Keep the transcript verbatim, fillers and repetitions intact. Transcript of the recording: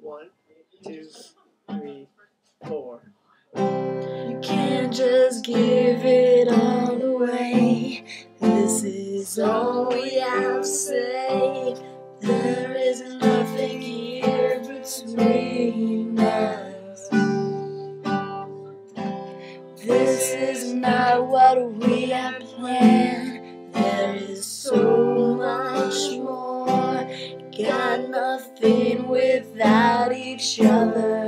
One, two, three, four. You can't just give it all away. This is all we have to say. There is nothing here between us. This is not what we had planned. There is so much more. Got nothing without each other.